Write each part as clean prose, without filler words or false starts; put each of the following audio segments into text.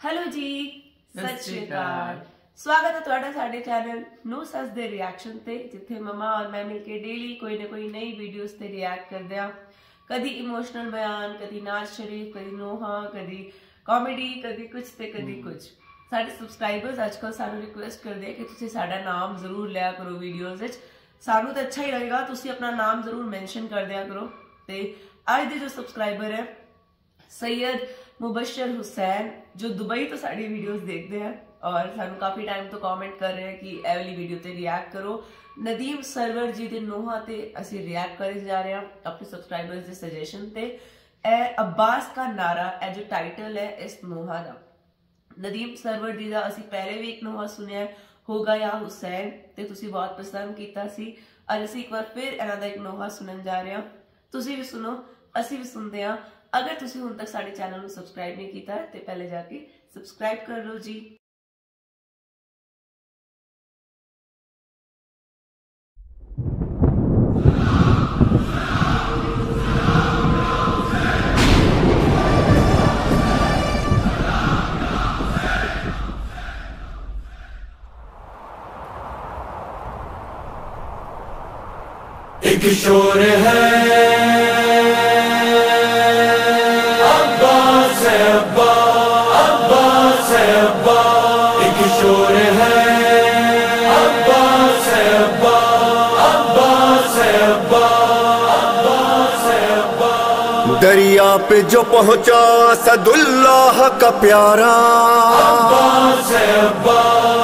Hello जी, सत श्री अकाल। स्वागत है तुहाडा साडे चैनल नो सस दे रिएक्शन ते, जिथे ममा और मैं मिलके डेली कोई ना कोई नई वीडियोस ते रिएक्ट करदे आ। कदी इमोशनल बयान, कदी नाज शरीफ, कदी नोहा, कदी कॉमेडी, कदी कुछ ते कदी कुछ। साडे सब्सक्राइबर्स आजकल सानू रिक्वेस्ट करदे हैं कि तुसी साडा नाम जरूर लिया करो वीडियोस विच। सानू तो अच्छा ही लगेगा, तुसी अपना नाम जरूर मेंशन कर दिया करो। ते आज दे जो सब्सक्राइबर है सैयद मुबशर हुसैन, जो दुबई तो साड़ी वीडियोस देखते हैं और सानू काफी टाइम तो कमेंट कर रहे हैं कि ए वाली वीडियो ते रिएक्ट करो। नदीम सरवर जी दे नोहा ते असी रिएक्ट करे जा रहे हैं अपने सब्सक्राइबर्स दे सजेशन ते। ए अब्बास का नारा ए जो टाइटल है इस नोहा दा। नदीम सरवर जी दा असी पहले भी एक नोहा सुनिया होगा या हुसैन ते तुसी बहुत पसंद कीता सी, और असी एक बार फिर इन्हां दा एक नोहा सुनन जा रहे हैं। तुसी भी सुनो, असी भी सुनते हैं। अगर तुसी हुण तक साडे चैनल को सब्सक्राइब नहीं कीता है तो पहले जाके सब्सक्राइब कर लो जी। एक शोर है अब्बास है अब्बा, अब्बास है अब्बा। एक शोर है अब्बास है अब्बा, अब्बास है अब्बा, अब्बास है अब्बा। दरिया पे जो पहुंचा सदुल्लाह का प्यारा, अब्बास है अब्बा,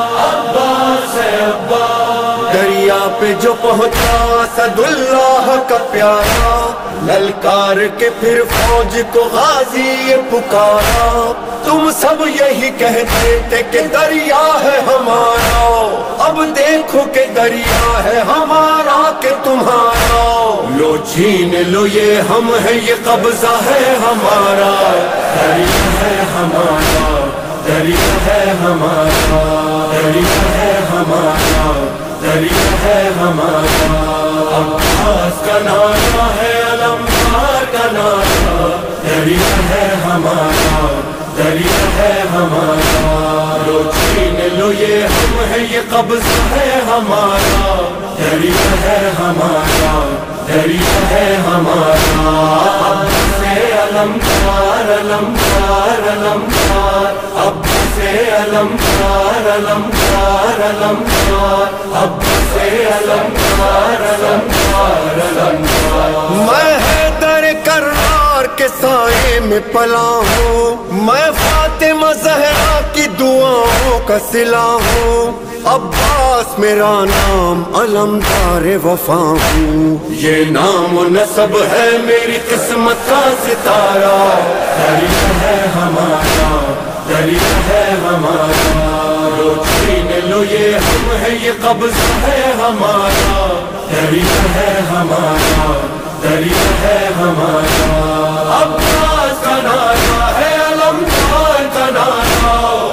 अब्बास है अब्बा। दरिया पे जो पहुंचा सदुल्लाह का प्यारा, ललकार के फिर फौज को गाजी ये पुकारा। तुम सब यही कहते थे कि दरिया है हमारा, अब देखो कि दरिया है हमारा कि तुम्हारा। लो छीन लो ये हम है, ये कब्जा है हमारा। दरिया है हमारा, दरिया है हमारा, दरिया है हमारा, दरिया है हमारा। अब्बास का नारा है, अलमदार का नारा। दरिया है हमारा, दरिया है हमारा। लो छीन लो ये हम है, ये कब्जा है हमारा। दरिया है हमारा, दरिया है हमारा। अब से अलमदार, अलमदार, अलमदार। अब से अलमदार, अलमदार, अलमदार। अब से अलमदार, अलमदार, अलमदार। मैं हैदर करार के साए में पला हूँ, मैं फातिमा ज़हरा की दुआओं का सिला हूँ। अब्बास मेरा नाम, अलमदार वफा हूँ। ये नाम नसब है मेरी किस्मत का सितारा। दरिया है हमारा, दरिया है हमारा। लो छीन लो ये हम है, ये कब्जा है हमारा। दरिया है हमारा, दरिया है हमारा। अब्बास का नारा है, अलमदार का नारा।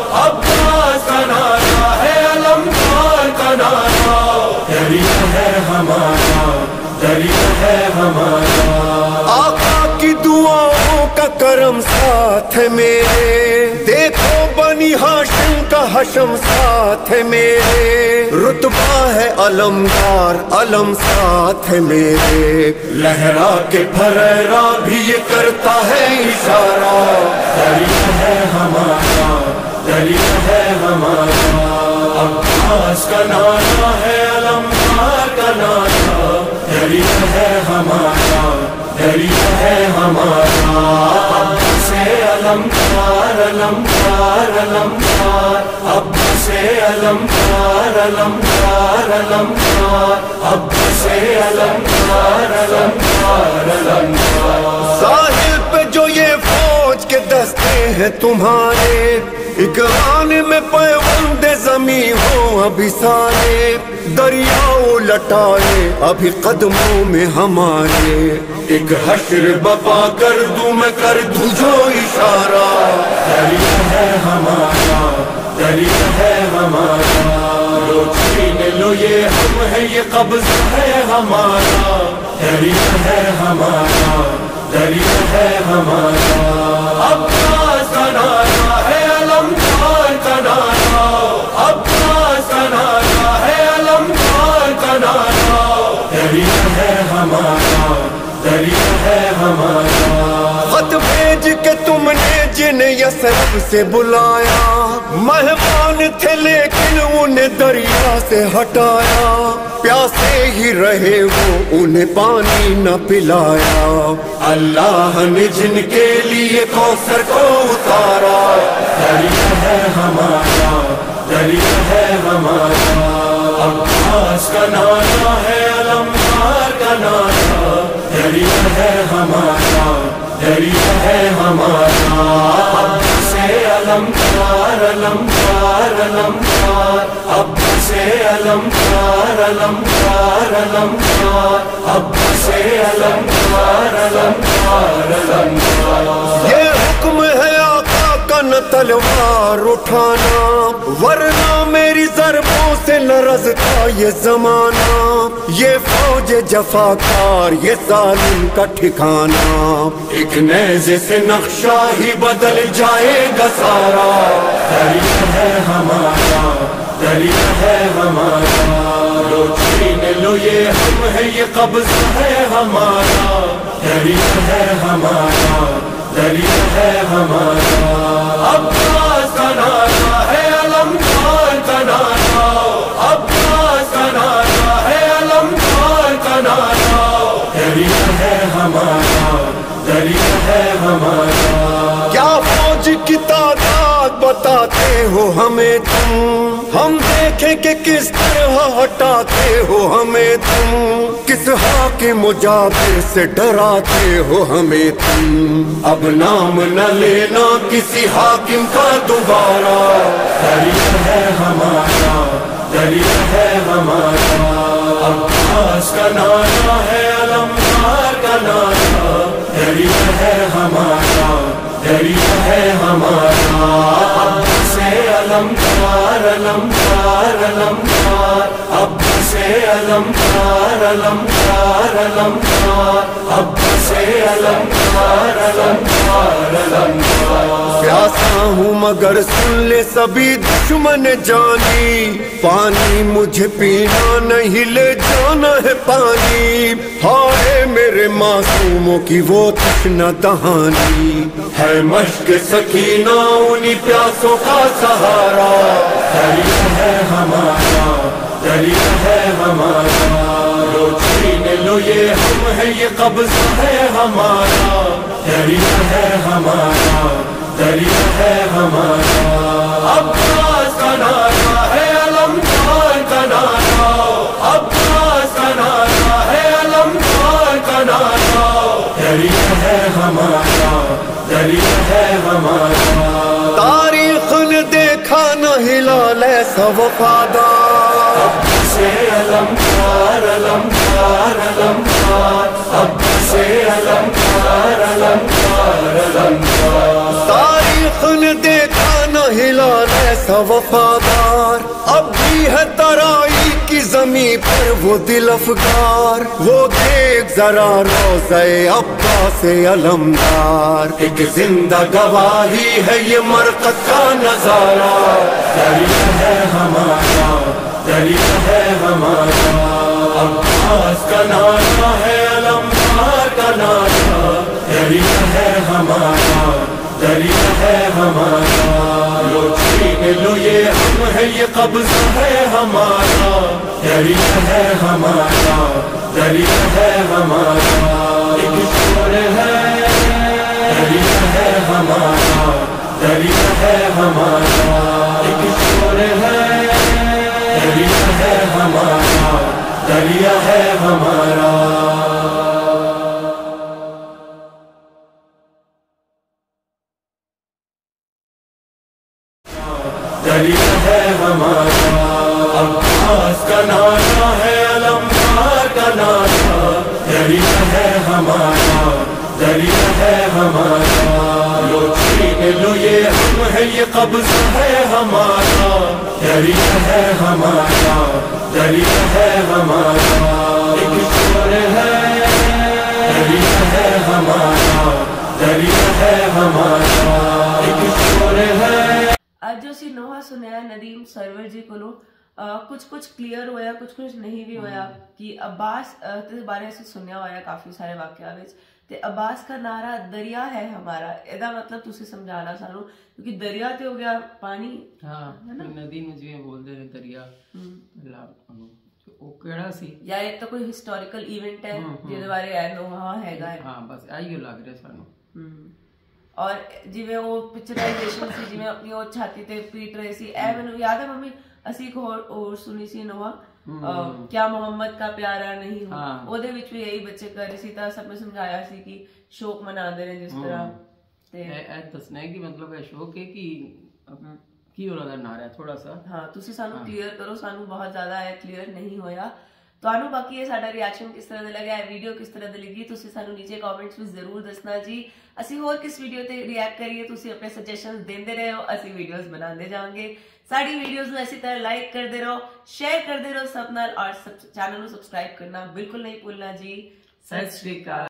अब्बास का नारा है, अलमदार का नारा। दरिया है हमारा, दरिया है हमारा। आका की दुआओं का करम साथ है मेरे, देखो बनी हाशिम का हशम साथ है मेरे। रुतबा है अलमदार, अलम साथ है मेरे। लहरा के फरेरा भी ये करता है इशारा। दरिया है हमारा, दरिया है हमारा। अब्बास का नारा है, अलमदार का नारा। दरिया है हमारा, दरिया है हमारा। अब से अलमदार, अलमदार, अलमदार। अब से अलमदार, अलमदार, अलमदार। अब से अलमदार, अलमदार, अलमदार। साहिल पे जो ये फौज के दस्ते हैं तुम्हारे, इकरान में पैवंदे जमी हो अभी सारे। दरियाओं लटाए अभी कदमों में हमारे, एक हश्र बपा कर दूं मैं, कर दूं जो इशारा। दरिया है हमारा, दरिया है हमारा। लो छीन लो ये हम है, ये कब्जा है हमारा। दरिया है हमारा, दरिया है हमारा। अब्बास का नारा है, अलम कब से बुलाया, मेहमान थे लेकिन उन्हें दरिया से हटाया, प्यासे ही रहे वो उन्हें पानी न पिलाया। अल्लाह ने जिनके लिए कौसर को उतारा, दरिया है हमारा, दरिया है हमारा। अब्बास का नाना है, अलमदार का नाना, दरिया है हमारा, दरिया है हमारा। अब से अलमदार अलमदार अलमदार, अब से अलमदार अलमदार अलमदार, अब से अलमदार अलमदार अलमदार। ये हुक्म है आका का न तलवार उठाना, वरना मेरी ज़रबों से न रज़ता ये ज़माना। ये फौज जफाकार, ये ज़ालिम का ठिकाना, एक नेज़े से नक्शा ही बदल जाएगा सारा। दरिया है हमारा, दरिया है हमारा, लो छीन लो ये हम है, ये कब्ज़ा है हमारा। दरिया है हमारा, दरिया है हमारा। अब्बास का नारा है, अलमदार का नारा, अब्बास का नारा है, अलमदार का नारा। दरिया है हमारा, दरिया है हमारा। क्या फौज की तादाद बताते हो हमें तुम, हम देखें कि किस तरह हटाते हो हमें तुम, किस हाकिम मुजाबिर से डराते हो हमें तुम। अब नाम न लेना किसी हाकिम का दोबारा, दरिया है हमारा, दरिया है हमारा। अब्बास का नारा है, अलमदार का नारा, दरिया है हमारा, दरिया है हमारा। अब से अलमदार अलमदार अलमदार, अब से अलमदार अलमदार अलमदार, अब से अलमदार अलमदार अलमदार। प्यासा हूँ मगर सुन ले सभी दुश्मन जानी, पानी मुझे पीना नहीं ले जाना है पानी। हाय मेरे मासूमों की वो तृष्णा दहानी, है मश्क सकीना उन्हीं प्यासों का सहारा। दरिया है हमारा, दरिया है हमारा, लो छीन लो ये हम है, ये कब्ज़ा है हमारा। दरिया है हमारा, दरिया है हमारा। अब्बास का नारा है, अलमदार का नारा, अब्बास का नारा है, अलमदार का नारा। दरिया है हमारा, दरिया है हमारा। तारीख़ ने देखा न हिलाल ऐसा वफ़ादार, अब से अलमदार अलमदार अलमदार, अब से अलमदार अलमदार अलमदार। तारीख़ ने देखा न हिलाल ऐसा वफ़ादार, अब भी है तराई की ज़मीं पर वो दिल अफ़गार। वो देख ज़रा रोज़े अब्बास अलमदार, एक जिंदा गवाही है ये मरकत का नज़ारा। दरिया है हमारा, दरिया है हमारा। अब्बास का नारा है, अलमदार का नारा, दरिया है हमारा, दरिया है हमारा। लो छीन लो ये हम है, ये कब्ज़ा है हमारा। दरिया है हमारा, दरिया है हमारा। एक शोर है, दरिया है हमारा, दरिया है हमारा। एक शोर है, दरिया है हमारा, दरिया है हमारा। दरिया है हमारा। अब्बास का नारा है, अलमदार का नारा, दरिया है हमारा, दरिया है हमारा। लो छीन लो ये हम है, ये कब्ज़ा है हमारा। दरिया है हमारा, दरिया है हमारा। एक शोर है, दरिया है हमारा, दरिया है हमारा। एक शोर है। ਅੱਜ ਜੋ ਅਸੀਂ ਨੋਹਾ ਸੁਣਿਆ ਨਦੀਮ ਸਰਵਰ ਜੀ ਕੋਲੋਂ, ਕੁਝ ਕਲੀਅਰ ਹੋਇਆ, ਕੁਝ ਨਹੀਂ ਵੀ ਹੋਇਆ ਕਿ ਅब्बास ਦੇ ਬਾਰੇ ਅਸੀਂ ਸੁਣਿਆ ਹੋਇਆ ਕਾਫੀ ਸਾਰੇ ਵਾਕਿਆ ਵਿੱਚ, ਤੇ ਅਬਾਸ का नारा दरिया है हमारा, ਇਹਦਾ ਮਤਲਬ ਤੁਸੀਂ ਸਮਝਾਣਾ ਸਾਨੂੰ, ਕਿਉਂਕਿ ਦਰਿਆ ਤੇ ਹੋ ਗਿਆ ਪਾਣੀ। ਹਾਂ ਨਦੀ ਨੂੰ ਜਿਵੇਂ ਬੋਲਦੇ ਨੇ ਦਰਿਆ, ਉਹ ਕਿਹੜਾ ਸੀ ਜਾਂ ਇਹ ਤਾਂ ਕੋਈ ਹਿਸਟੋਰੀਕਲ ਇਵੈਂਟ ਹੈ ਜਿਹਦੇ ਬਾਰੇ ਐ ਨੋਹਾ ਹੈਗਾ ਹੈ। ਹਾਂ ਬਸ ਆਈਓ ਲੱਗ ਰਿਹਾ ਸਾਨੂੰ। ਔਰ ਜਿਵੇਂ ਉਹ ਪਿਕਚਰਾਈਜੇਸ਼ਨ ਸੀ, ਜਿਵੇਂ ਆਪਣੀ ਉਹ ਛਾਤੀ ਤੇ ਪੀਟ ਰਹੇ ਸੀ, ਇਹ ਮੈਨੂੰ ਯਾਦ ਹੈ ਮੰਮੀ ਅਸੀਂ ਇੱਕ ਹੋਰ ਸੁਣੀ ਸੀ ਨੋਹਾ, ਕਿਆ ਮੁਹੰਮਦ का प्यारा नहीं हो, ਉਹਦੇ ਵਿੱਚ ਵੀ ਇਹੀ ਬੱਚੇ ਕਰ ਰਹੇ ਸੀ, ਤਾਂ ਸਭ ਨੇ ਸਮਝਾਇਆ ਸੀ ਕਿ ਸ਼ੋਕ ਮਨਾਉਂਦੇ ਨੇ ਜਿਸ ਤਰ੍ਹਾਂ। ਤੇ ਇਹ ਦੱਸਣਾ ਹੈ ਕਿ ਮਤਲਬ ਇਹ ਸ਼ੋਕ ਹੈ ਕਿ ਕੀ ਉਹਨਾਂ ਦਾ ਨਾਰਾ ਥੋੜਾ ਸਾ। ਹਾਂ ਤੁਸੀਂ ਸਾਨੂੰ ਕਲੀਅਰ ਕਰੋ, ਸਾਨੂੰ ਬਹੁਤ ਜ਼ਿਆਦਾ ਇਹ ਕਲੀਅਰ ਨਹੀਂ ਹੋਇਆ। ਤੁਹਾਨੂੰ ਬਾਕੀ ਇਹ ਸਾਡਾ ਰਿਐਕਸ਼ਨ ਕਿਸ ਤਰ੍ਹਾਂ ਦਾ ਲੱਗਾ, ਇਹ ਵੀਡੀਓ ਕਿਸ ਤਰ੍ਹਾਂ ਦੀ ਲੱਗੀ, ਤੁਸੀਂ ਸਾਨੂੰ ਨੀਚੇ ਕਮੈਂਟਸ ਵਿੱਚ ਜ਼ਰੂਰ ਦੱਸਣਾ ਜੀ। ਅਸੀਂ ਹੋਰ ਕਿਸ ਵੀਡੀਓ ਤੇ ਰਿਐਕਟ ਕਰੀਏ, ਤੁਸੀਂ ਆਪਣੇ ਸੁਜੈਸ਼ਨਸ ਦਿੰਦੇ ਰਹੋ, ਅਸੀਂ ਵੀਡੀਓਜ਼ ਬਣਾਉਂਦੇ ਜਾਵਾਂਗੇ। ਸਾਡੀ ਵੀਡੀਓਜ਼ ਨੂੰ ਇਸੇ ਤਰ੍ਹਾਂ ਲਾਈਕ ਕਰਦੇ ਰਹੋ, ਸ਼ੇਅਰ ਕਰਦੇ ਰਹੋ ਸਭ ਨਾਲ, ਔਰ ਚੈਨਲ ਨੂੰ ਸਬਸਕ੍ਰਾਈਬ ਕਰਨਾ ਬਿਲਕੁਲ ਨਹੀਂ ਭੁੱਲਣਾ ਜੀ। ਸਤਿ ਸ਼੍ਰੀ ਅਕਾਲ।